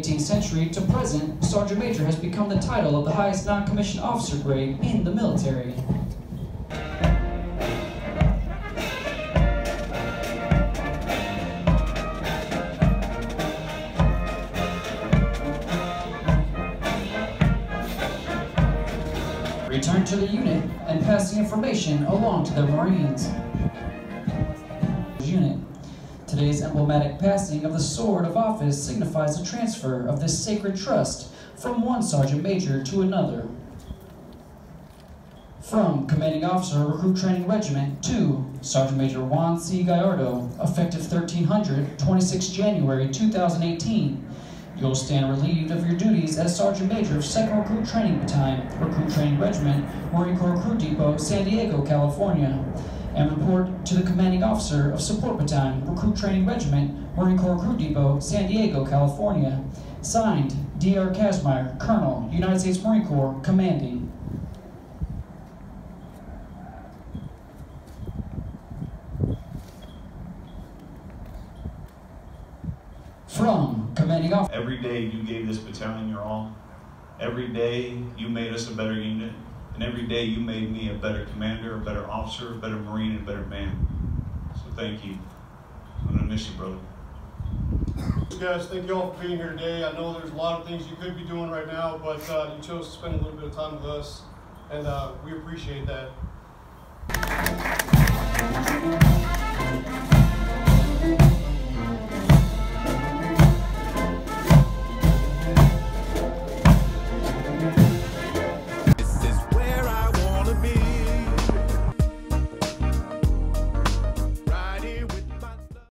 18th century to present, Sergeant Major has become the title of the highest non-commissioned officer grade in the military. Return to the unit and pass the information along to the Marines. Unit. Today's emblematic passing of the sword of office signifies the transfer of this sacred trust from one Sergeant Major to another. From Commanding Officer, Recruit Training Regiment to Sergeant Major Juan C. Gallardo, effective 1300, 26 January 2018. You'll stand relieved of your duties as Sergeant Major of 2nd Recruit Training Battalion, Recruit Training Regiment, Marine Corps Recruit Depot, San Diego, California, and report to the Commanding Officer of Support Battalion, Recruit Training Regiment, Marine Corps Recruit Depot, San Diego, California. Signed, D.R. Kazmaier, Colonel, United States Marine Corps, Commanding. From Commanding Officer. Every day you gave this battalion your all. Every day you made us a better unit. And every day you made me a better commander, a better officer, a better Marine, and a better man. So thank you. I'm gonna miss you, brother. Guys, thank you all for being here today. I know there's a lot of things you could be doing right now, but you chose to spend a little bit of time with us, and we appreciate that.